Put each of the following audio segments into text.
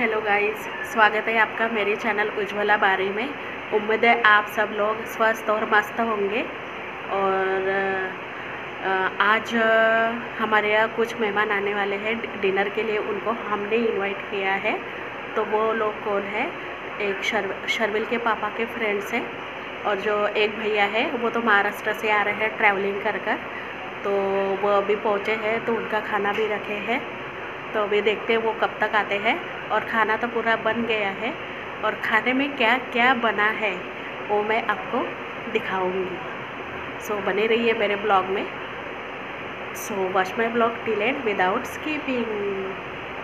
Hello guys, स्वागत है आपका मेरे चैनल उज्ज्वला बारी में। उम्मीद है आप सब लोग स्वस्थ और मस्त होंगे। और आज हमारे यहाँ कुछ मेहमान आने वाले हैं डिनर के लिए। उनको हमने इनवाइट किया है। तो वो लोग कौन है? एक शर्विल के पापा के फ्रेंड्स हैं, और जो एक भैया है वो तो महाराष्ट्र से आ रहे हैं ट्रैवलिंग कर कर। तो वो अभी पहुँचे हैं, तो उनका खाना भी रखे हैं। तो अभी देखते हैं वो कब तक आते हैं। और खाना तो पूरा बन गया है, और खाने में क्या क्या बना है वो मैं आपको दिखाऊंगी। सो बने रहिए मेरे ब्लॉग में। So watch my vlog till end without skipping.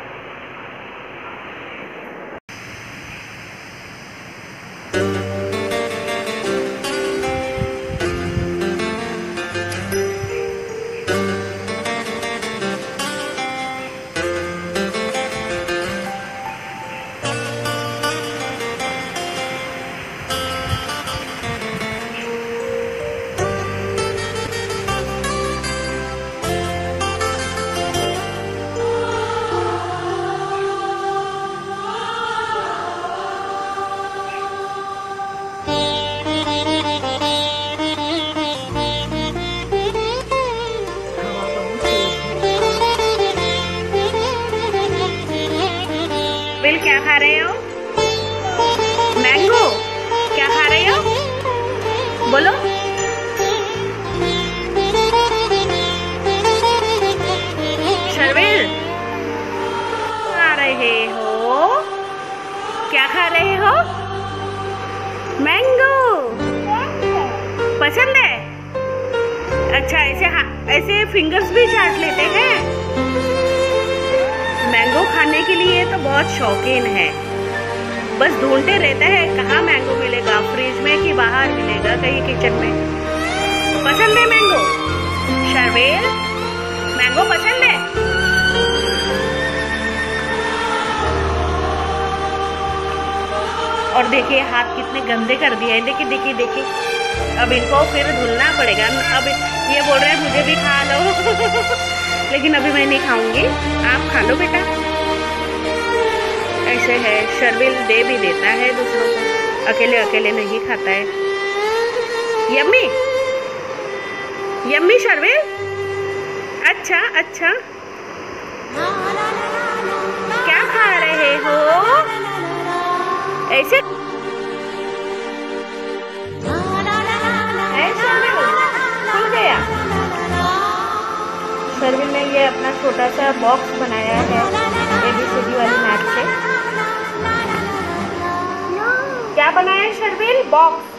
Bill क्या खा रहे हो? मैंगो? क्या खा रहे हो? बोलो। शर्विल खा रहे हो? क्या खा रहे हो? मैंगो पसंद है? अच्छा, ऐसे फिंगर्स भी चाट लेते हैं। मैंगो खाने के लिए तो बहुत शौकीन है। बस ढूंढते रहता है कहाँ मैंगो मिलेगा, फ्रिज में कि बाहर मिलेगा कहीं किचन में। पसंद है मैंगो? शर्विल मैंगो पसंद है? और देखिए हाथ कितने गंदे कर दिए हैं। देखिए देखिए देखिए, अब इनको फिर धुलना पड़ेगा। अब ये बोल रहे हैं मुझे भी खा लो लेकिन अभी मैं नहीं खाऊंगी, आप खा लो बेटा। ऐसे है, शर्विल दे भी देता है दूसरों को, अकेले अकेले नहीं खाता है। Yummy yummy Sharvil. अच्छा अच्छा, क्या खा रहे हो? ऐसे खुल गया। शर्विल ने ये अपना छोटा सा बॉक्स बनाया है ABCD वाली मैप से। क्या बनाया है शर्विल? बॉक्स।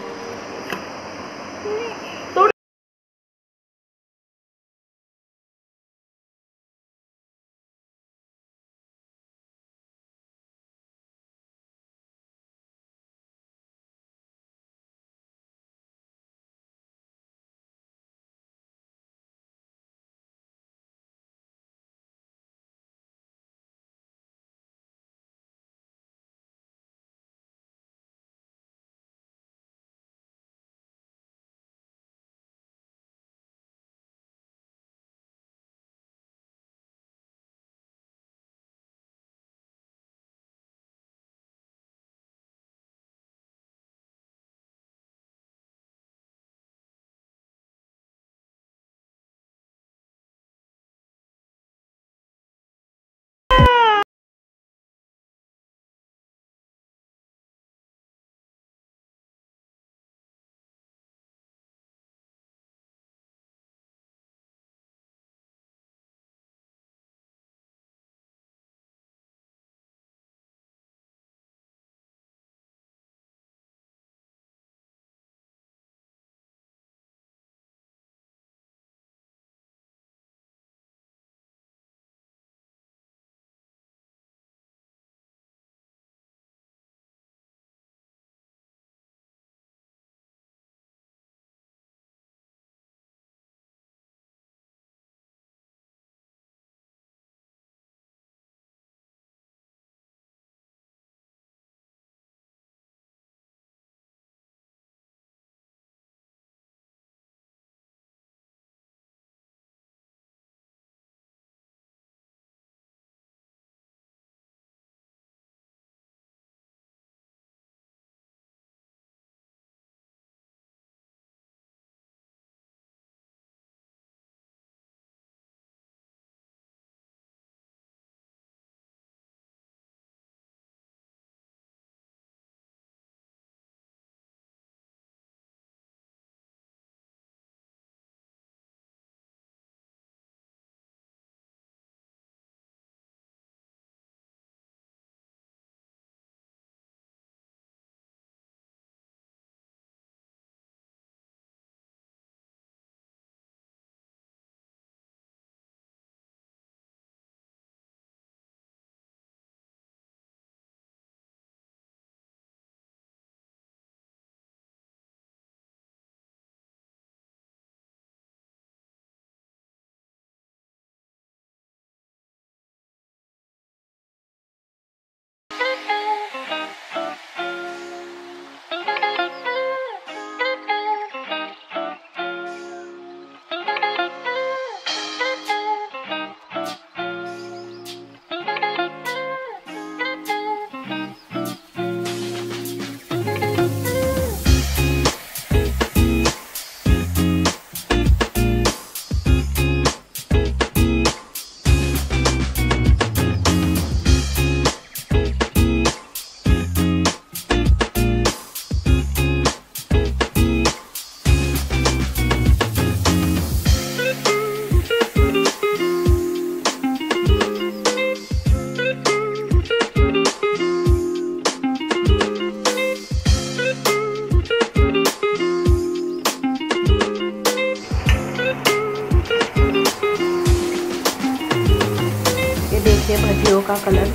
देखिए भजियों का कलर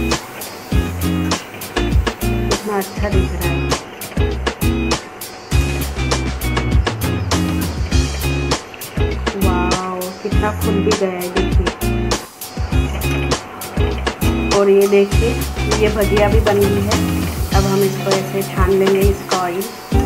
कितना अच्छा दिख रहा है। वाव, कितना फूल भी गया है देखिए। और ये देखिए ये भजिया भी बन गई है। अब हम इसको ऐसे छान लेंगे इसका ऑयल।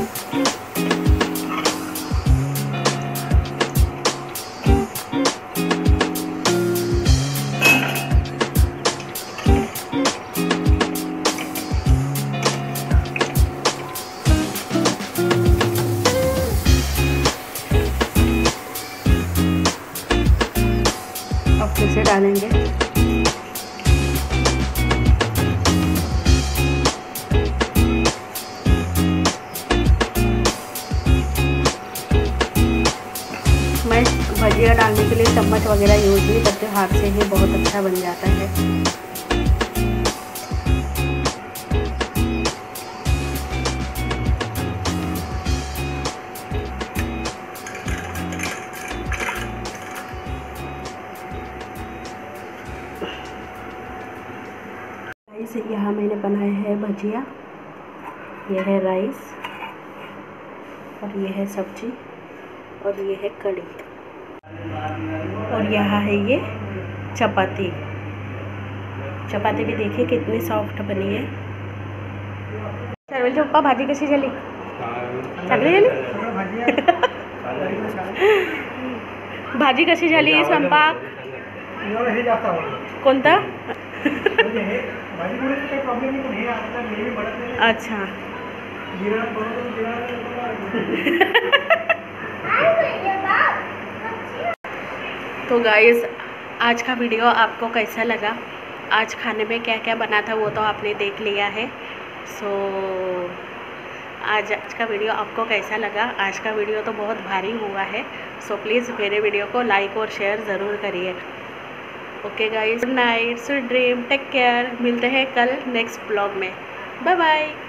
अब फिर से डालेंगे। मैं भजिया डालने के लिए चम्मच वगैरह यूज़ नहीं करते, हाथ से ही बहुत अच्छा बन जाता है। राइस यहाँ मैंने बनाया है भजिया, यह है राइस और ये है सब्जी और ये है कड़ी और यहाँ है ये चपाती। चपाती भी देखिए कितनी सॉफ्ट बनी है। सर्वेल पप्पा भाजी कशी झाली? चांगली झाली? भाजी कशी झाली? स्वयंपाक कोणता? अच्छा तो गाइस आज का वीडियो आपको कैसा लगा? आज खाने में क्या क्या बना था वो तो आपने देख लिया है। सो आज का वीडियो आपको कैसा लगा? आज का वीडियो तो बहुत भारी हुआ है। सो प्लीज़ मेरे वीडियो को लाइक और शेयर ज़रूर करिए। Okay guys, good night, sweet dream, take care. मिलते हैं कल नेक्स्ट ब्लॉग में। Bye bye.